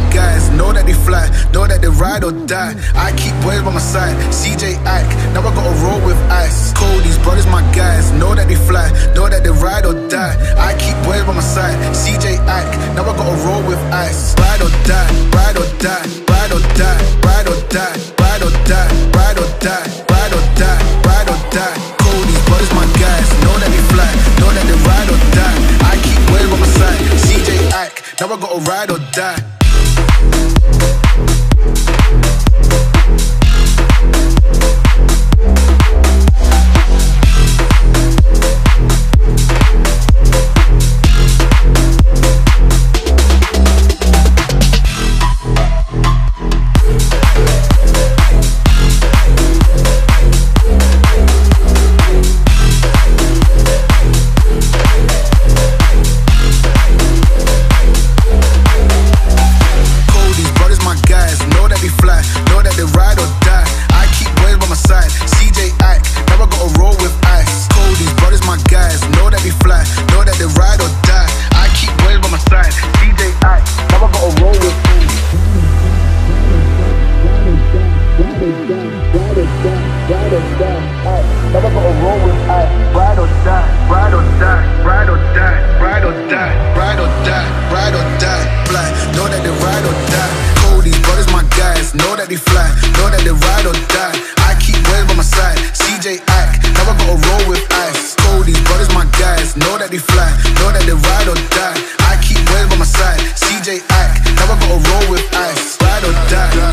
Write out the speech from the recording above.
guys, know that they fly, know that they ride or die. I keep boys by my side, CJ Ike, now I gotta roll with ice. Cody's brothers, my guys, know that they fly, know that they ride or die. I keep boys by my side, CJ Ike, now I gotta roll with ice. Ride or die, ride or die, ride or die, ride or die, ride or die, ride or die, ride or die, ride or die. Cody's brothers, my guys, know that they fly, know that they ride or die. I keep boys by my side, CJ Ike, now I gotta ride or die. Know that they fly, know that they ride or die. I keep boys by my side, CJ Ike, now I gotta roll with ice. Cody's brothers, my guys, know that they fly, know that they ride or die. I keep boys by my side, CJ Ike, now I gotta roll with ice. Ride or die.